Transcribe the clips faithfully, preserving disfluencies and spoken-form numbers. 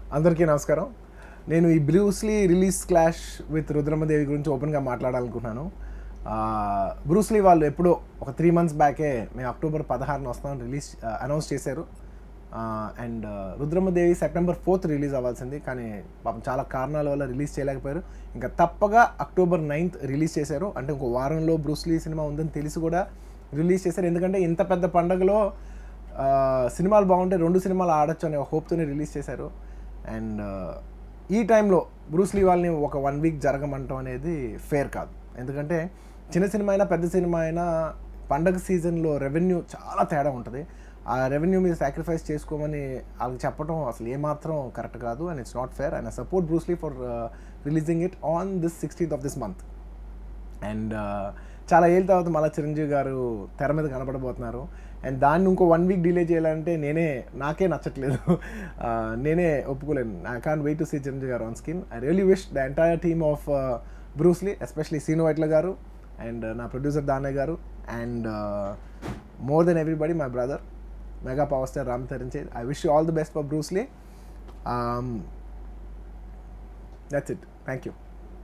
అందరికీ నమస్కారం. నేను ఈ Bruce Lee release clash with Rudhramadevi గురించి ఓపెన్గా మాట్లాడాలనుకున్నాను. బ్రూస్లీ వాళ్ళు ఎప్పుడో ఒక త్రీ మంత్స్ బ్యాకే మేము అక్టోబర్ పదహారున వస్తామని రిలీజ్ అనౌన్స్ చేశారు. And Rudhramadevi September fourth release అవ్వాల్సింది, కానీ పాపం చాలా కారణాల వల్ల రిలీజ్ చేయలేకపోయారు. ఇంకా తప్పగా అక్టోబర్ నైన్త్ రిలీజ్ చేశారు. అంటే ఇంకో వారంలో బ్రూస్లీ సినిమా ఉందని తెలిసి కూడా రిలీజ్ చేశారు. ఎందుకంటే ఇంత పెద్ద పండుగలో సినిమాలు బాగుంటే రెండు సినిమాలు ఆడొచ్చు అనే హోప్తోనే రిలీజ్ చేశారు. అండ్ ఈ టైంలో బ్రూస్లీ వాళ్ళని ఒక వన్ వీక్ జరగమంటాం అనేది ఫేర్ కాదు. ఎందుకంటే చిన్న సినిమా అయినా పెద్ద సినిమా అయినా పండగ సీజన్లో రెవెన్యూ చాలా తేడా ఉంటుంది. ఆ రెవెన్యూ మీద సాక్రిఫైస్ చేసుకోమని వాళ్ళకి చెప్పడం అసలు ఏమాత్రం కరెక్ట్ కాదు. And it's not fair. And I support Bruce Lee for releasing it on this sixteenth of this month. And చాలా ఏళ్ళ తర్వాత మళ్ళీ చిరంజీవి గారు తెర మీద కనపడబోతున్నారు. అండ్ దాన్ని ఇంకో వన్ వీక్ డిలే చేయాలంటే నేనే నాకే నచ్చట్లేదు, నేనే ఒప్పుకోలేను. I can't wait to see Chiranjeevi garu on screen. I really wish the entire team of Bruce Lee, especially Seenu Vaitla garu and నా producer Danayya garu and more than everybody my brother mega power star Ram Charan. I wish you all the best for Bruce Lee. That's it. Thank you.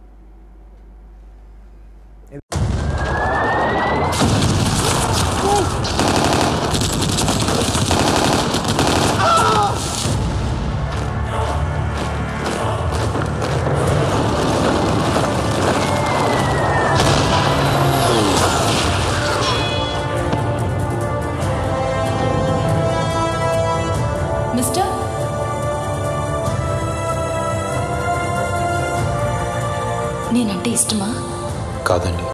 Mister, నేనంటే ఇష్టమా? కాదండి.